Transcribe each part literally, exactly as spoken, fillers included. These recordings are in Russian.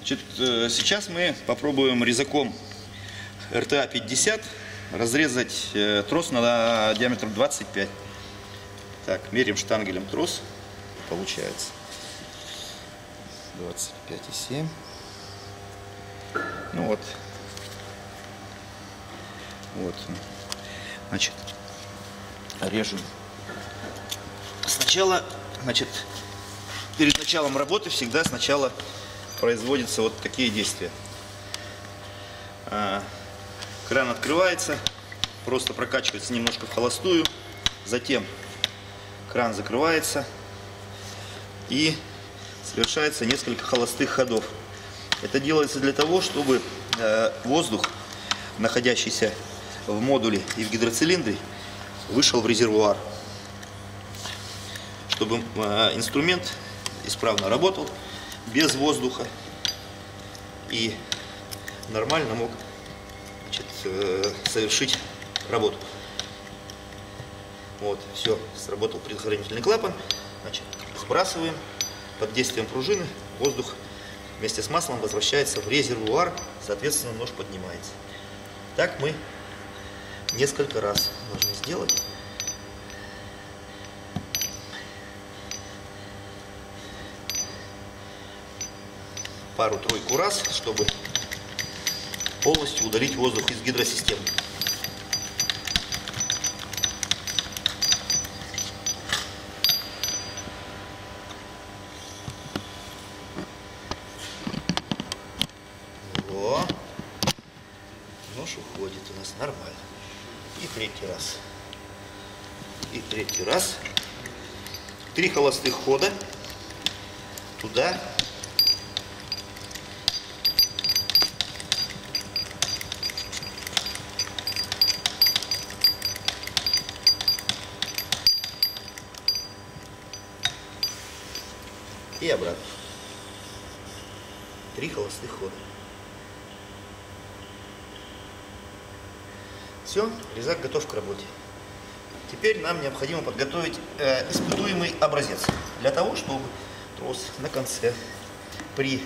Значит, сейчас мы попробуем резаком эр тэ а пятьдесят разрезать трос на диаметр двадцать пять. Так, меряем штангелем трос. Получается двадцать пять и семь. Ну вот. Вот. Значит, режем. Сначала, значит, перед началом работы всегда сначала производятся вот такие действия. Кран открывается, просто прокачивается немножко в холостую, затем кран закрывается и совершается несколько холостых ходов. Это делается для того, чтобы воздух, находящийся в модуле и в гидроцилиндре, вышел в резервуар, чтобы инструмент исправно работал без воздуха и нормально мог, значит, совершить работу. Вот, все, сработал предохранительный клапан. Значит, сбрасываем. Под действием пружины воздух вместе с маслом возвращается в резервуар, соответственно, нож поднимается. Так мы несколько раз должны сделать. Пару-тройку раз, чтобы полностью удалить воздух из гидросистемы. Во. Нож уходит у нас нормально. И третий раз. И третий раз. Три холостых хода. Туда. И обратно. Три холостых хода. Все, резак готов к работе. Теперь нам необходимо подготовить э, испытуемый образец. Для того, чтобы трос на конце при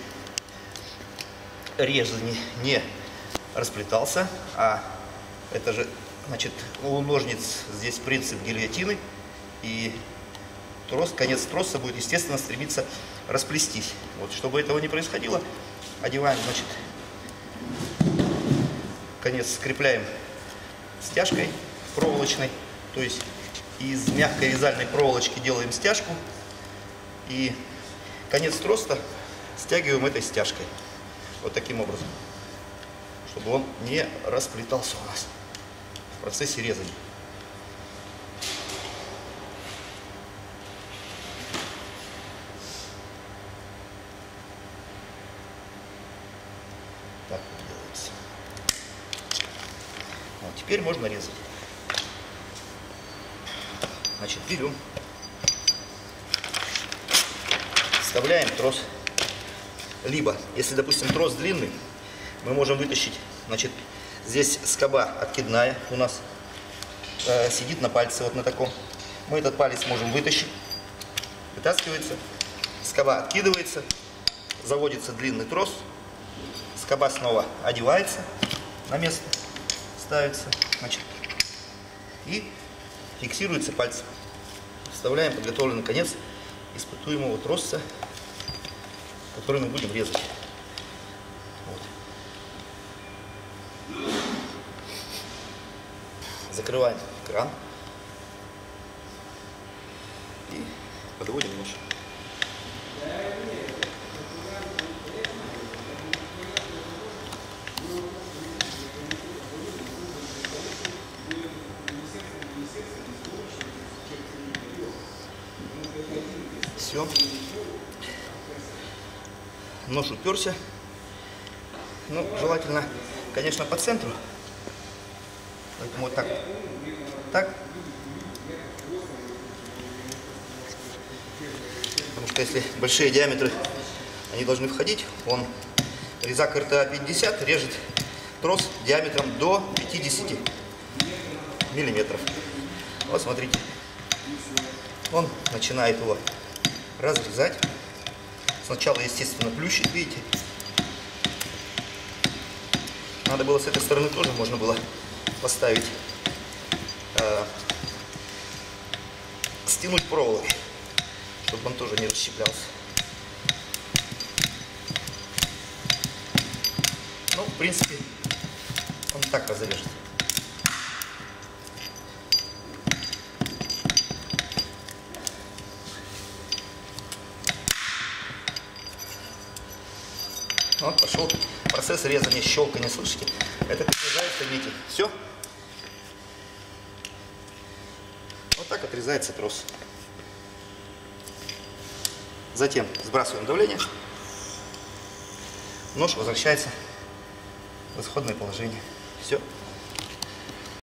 резании не расплетался. А это же, значит, у ножниц здесь принцип гильотины. И трос, конец троса будет, естественно, стремиться расплестись. Вот, чтобы этого не происходило, одеваем, значит, конец скрепляем стяжкой проволочной, то есть из мягкой вязальной проволочки делаем стяжку и конец троса стягиваем этой стяжкой. Вот таким образом, чтобы он не расплетался у нас в процессе резания. Так вот делается. Вот, теперь можно резать. Значит, берем, вставляем трос. Либо, если, допустим, трос длинный, мы можем вытащить, значит, здесь скоба откидная у нас э, сидит на пальце, вот на таком. Мы этот палец можем вытащить, вытаскивается, скоба откидывается, заводится длинный трос. Скоба снова одевается на место, ставится, значит, и фиксируется пальцем. Вставляем подготовленный конец испытуемого троса, который мы будем резать. Вот. Закрываем кран и подводим нож. Все. Нож уперся. Ну, желательно, конечно, по центру. Поэтому вот так. Так. Потому что если большие диаметры, они должны входить. Он, резак эр тэ а пятьдесят, режет трос диаметром до пятидесяти миллиметров. Вот смотрите. Он начинает его разрезать. Сначала, естественно, плющит, видите, Надо было с этой стороны тоже можно было поставить, э, стянуть проволокой, чтобы он тоже не расщеплялся. Ну, в принципе, он так разрежет. Вот пошел процесс резания, щелкания, слышите? Это отрезается, видите, все. Вот так отрезается трос. Затем сбрасываем давление. Нож возвращается в исходное положение. Все.